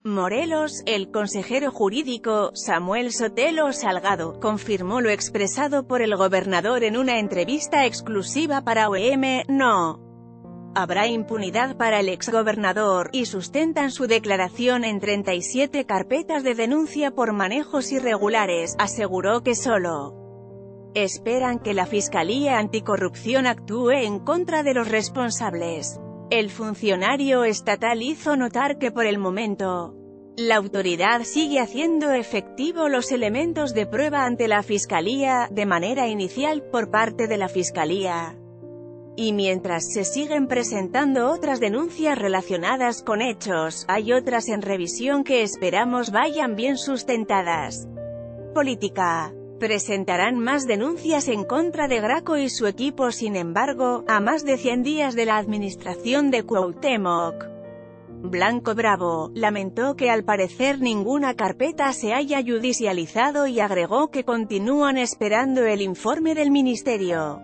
Morelos, el consejero jurídico, Samuel Sotelo Salgado, confirmó lo expresado por el gobernador en una entrevista exclusiva para OEM, no habrá impunidad para el exgobernador, y sustentan su declaración en 37 carpetas de denuncia por manejos irregulares. Aseguró que solo esperan que la Fiscalía Anticorrupción actúe en contra de los responsables. El funcionario estatal hizo notar que por el momento, la autoridad sigue haciendo efectivo los elementos de prueba ante la Fiscalía, de manera inicial, por parte de la Fiscalía. Y mientras se siguen presentando otras denuncias relacionadas con hechos, hay otras en revisión que esperamos vayan bien sustentadas. Política. Presentarán más denuncias en contra de Graco y su equipo. Sin embargo, a más de 100 días de la administración de Cuauhtémoc Blanco, Bravo lamentó que al parecer ninguna carpeta se haya judicializado y agregó que continúan esperando el informe del Ministerio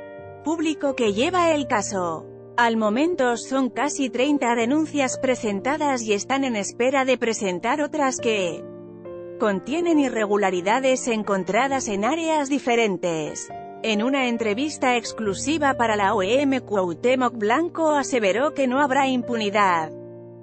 Público que lleva el caso. Al momento son casi 30 denuncias presentadas y están en espera de presentar otras que contienen irregularidades encontradas en áreas diferentes. En una entrevista exclusiva para la OEM, Cuauhtémoc Blanco aseveró que no habrá impunidad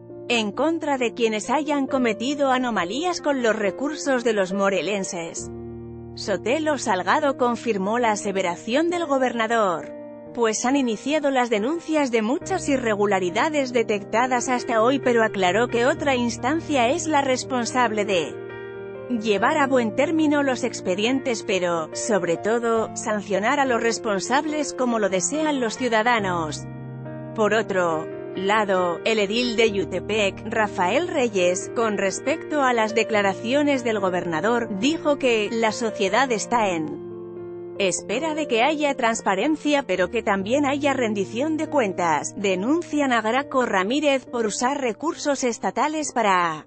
en contra de quienes hayan cometido anomalías con los recursos de los morelenses. Sotelo Salgado confirmó la aseveración del gobernador, pues han iniciado las denuncias de muchas irregularidades detectadas hasta hoy, pero aclaró que otra instancia es la responsable de llevar a buen término los expedientes, pero, sobre todo, sancionar a los responsables como lo desean los ciudadanos. Por otro lado, el edil de Yutepec, Rafael Reyes, con respecto a las declaraciones del gobernador, dijo que la sociedad está en espera de que haya transparencia pero que también haya rendición de cuentas. Denuncian a Graco Ramírez por usar recursos estatales para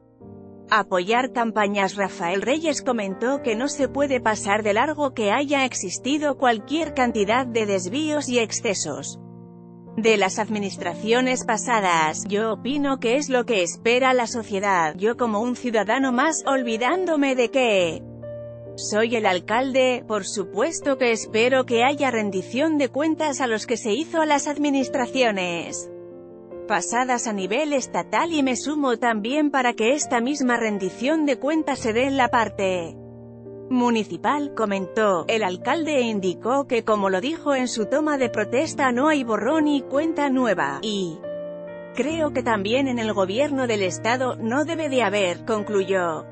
apoyar campañas. Rafael Reyes comentó que no se puede pasar de largo que haya existido cualquier cantidad de desvíos y excesos de las administraciones pasadas. Yo opino que es lo que espera la sociedad, yo como un ciudadano más, olvidándome de que soy el alcalde. Por supuesto que espero que haya rendición de cuentas a los que se hizo a las administraciones pasadas a nivel estatal, y me sumo también para que esta misma rendición de cuentas se dé en la parte municipal, comentó. El alcalde indicó que, como lo dijo en su toma de protesta, no hay borrón y cuenta nueva, y creo que también en el gobierno del estado no debe de haber, concluyó.